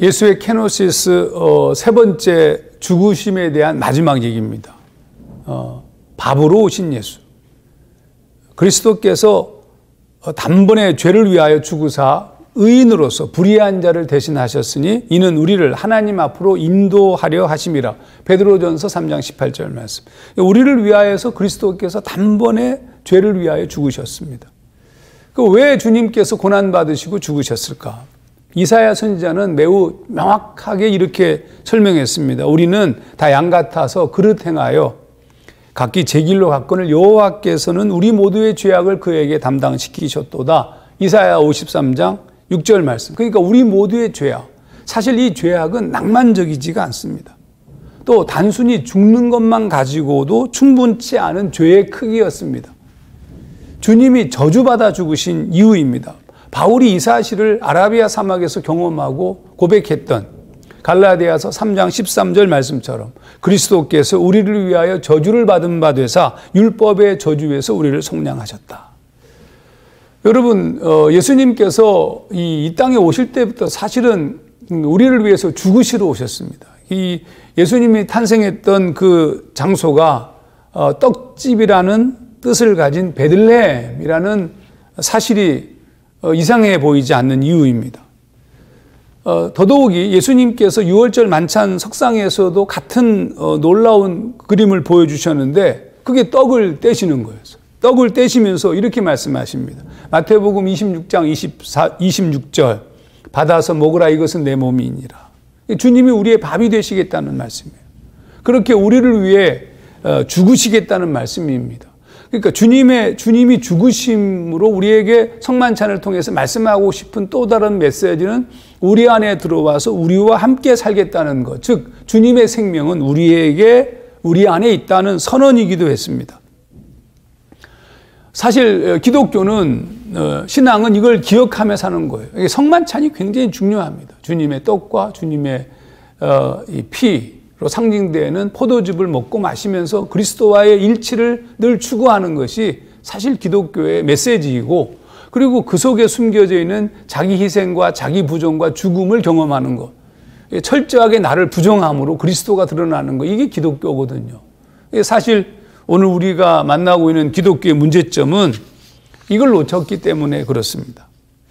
예수의 케노시스 세 번째 죽으심에 대한 마지막 얘기입니다. 밥으로 오신 예수. 그리스도께서 단번에 죄를 위하여 죽으사 의인으로서 불의한 자를 대신하셨으니 이는 우리를 하나님 앞으로 인도하려 하심이라. 베드로전서 3장 18절 말씀. 우리를 위하여서 그리스도께서 단번에 죄를 위하여 죽으셨습니다. 왜 주님께서 고난받으시고 죽으셨을까? 이사야 선지자는 매우 명확하게 이렇게 설명했습니다. 우리는 다 양 같아서 그릇 행하여 각기 제 길로 갔거늘 여호와께서는 우리 모두의 죄악을 그에게 담당시키셨도다. 이사야 53장 6절 말씀. 그러니까 우리 모두의 죄악. 사실 이 죄악은 낭만적이지가 않습니다. 또 단순히 죽는 것만 가지고도 충분치 않은 죄의 크기였습니다. 주님이 저주받아 죽으신 이유입니다. 바울이 이 사실을 아라비아 사막에서 경험하고 고백했던 갈라디아서 3장 13절 말씀처럼 그리스도께서 우리를 위하여 저주를 받은 바 되사 율법의 저주에서 우리를 속량하셨다. 여러분, 예수님께서 이 땅에 오실 때부터 사실은 우리를 위해서 죽으시러 오셨습니다. 이 예수님이 탄생했던 그 장소가 떡집이라는 뜻을 가진 베들레헴이라는 사실이 이상해 보이지 않는 이유입니다. 더더욱이 예수님께서 유월절 만찬 석상에서도 같은 놀라운 그림을 보여주셨는데 그게 떡을 떼시는 거였어요. 떡을 떼시면서 이렇게 말씀하십니다. 마태복음 26장 26절 받아서 먹으라 이것은 내 몸이니라. 주님이 우리의 밥이 되시겠다는 말씀이에요. 그렇게 우리를 위해 죽으시겠다는 말씀입니다. 그러니까 주님이 죽으심으로 우리에게 성만찬을 통해서 말씀하고 싶은 또 다른 메시지는 우리 안에 들어와서 우리와 함께 살겠다는 것. 즉 주님의 생명은 우리 안에 있다는 선언이기도 했습니다. 사실 기독교는 신앙은 이걸 기억하며 사는 거예요. 성만찬이 굉장히 중요합니다. 주님의 떡과 주님의 이 피로 상징되는 포도즙을 먹고 마시면서 그리스도와의 일치를 늘 추구하는 것이 사실 기독교의 메시지이고, 그리고 그 속에 숨겨져 있는 자기 희생과 자기 부정과 죽음을 경험하는 것, 철저하게 나를 부정함으로 그리스도가 드러나는 것, 이게 기독교거든요. 사실 오늘 우리가 만나고 있는 기독교의 문제점은 이걸 놓쳤기 때문에 그렇습니다.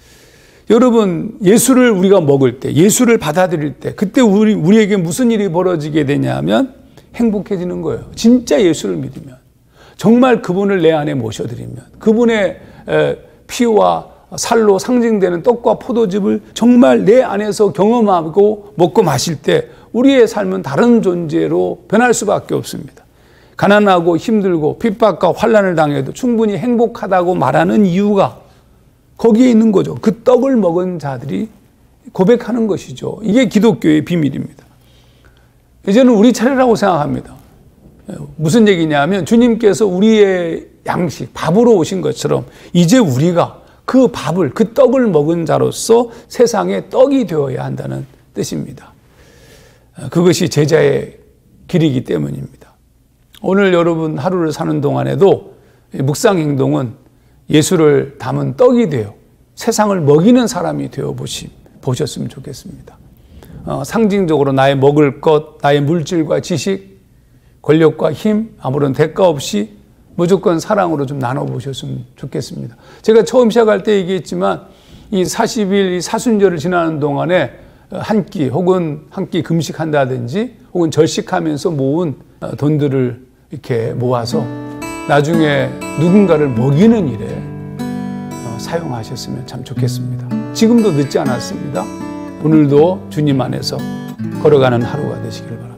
여러분, 예수를 우리가 먹을 때, 예수를 받아들일 때, 그때 우리에게 무슨 일이 벌어지게 되냐면 행복해지는 거예요. 진짜 예수를 믿으면, 정말 그분을 내 안에 모셔드리면, 그분의 피와 살로 상징되는 떡과 포도즙을 정말 내 안에서 경험하고 먹고 마실 때 우리의 삶은 다른 존재로 변할 수밖에 없습니다. 가난하고 힘들고 핍박과 환난을 당해도 충분히 행복하다고 말하는 이유가 거기에 있는 거죠. 그 떡을 먹은 자들이 고백하는 것이죠. 이게 기독교의 비밀입니다. 이제는 우리 차례라고 생각합니다. 무슨 얘기냐면 주님께서 우리의 양식, 밥으로 오신 것처럼 이제 우리가 그 밥을, 그 떡을 먹은 자로서 세상의 떡이 되어야 한다는 뜻입니다. 그것이 제자의 길이기 때문입니다. 오늘 여러분 하루를 사는 동안에도 묵상 행동은 예수를 담은 떡이 되어 세상을 먹이는 사람이 되어 보셨으면 좋겠습니다. 상징적으로 나의 먹을 것, 나의 물질과 지식, 권력과 힘, 아무런 대가 없이 무조건 사랑으로 좀 나눠보셨으면 좋겠습니다. 제가 처음 시작할 때 얘기했지만 이 40일 이 사순절을 지나는 동안에 한 끼 혹은 한 끼 금식한다든지 혹은 절식하면서 모은 돈들을 이렇게 모아서 나중에 누군가를 먹이는 일에 사용하셨으면 참 좋겠습니다. 지금도 늦지 않았습니다. 오늘도 주님 안에서 걸어가는 하루가 되시기를 바랍니다.